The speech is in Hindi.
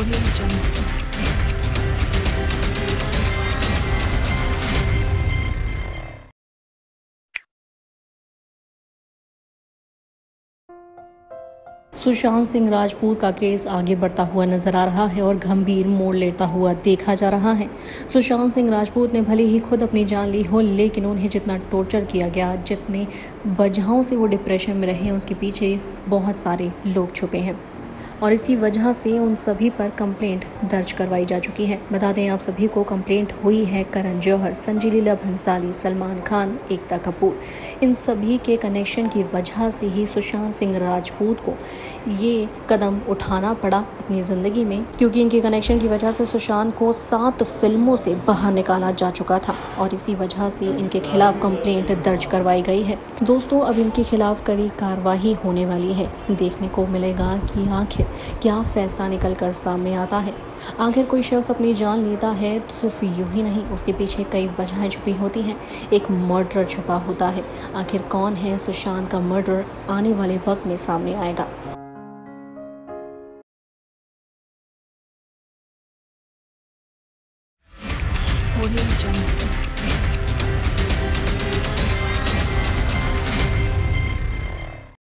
Audio Jungle. सुशांत सिंह राजपूत का केस आगे बढ़ता हुआ नजर आ रहा है और गंभीर मोड़ लेता हुआ देखा जा रहा है। सुशांत सिंह राजपूत ने भले ही खुद अपनी जान ली हो, लेकिन उन्हें जितना टॉर्चर किया गया, जितने वजहों से वो डिप्रेशन में रहे, उसके पीछे बहुत सारे लोग छुपे हैं और इसी वजह से उन सभी पर कंप्लेंट दर्ज करवाई जा चुकी है। बता दें आप सभी को, कंप्लेंट हुई है करण जौहर, संजय लीला भंसाली, सलमान खान, एकता कपूर, इन सभी के कनेक्शन की वजह से ही सुशांत सिंह राजपूत को ये कदम उठाना पड़ा अपनी ज़िंदगी में, क्योंकि इनके कनेक्शन की वजह से सुशांत को 7 फिल्मों से बाहर निकाला जा चुका था और इसी वजह से इनके खिलाफ कंप्लेंट दर्ज करवाई गई है। दोस्तों, अब इनके खिलाफ कड़ी कार्रवाई होने वाली है। देखने को मिलेगा कि आखिर क्या फैसला निकल कर सामने आता है। आखिर कोई शख्स अपनी जान लेता है तो सिर्फ यूं ही नहीं, उसके पीछे कई वजहें छुपी होती हैं। एक मर्डर छुपा होता है। आखिर कौन है सुशांत का मर्डर, आने वाले वक्त में सामने आएगा। Audio Jungle.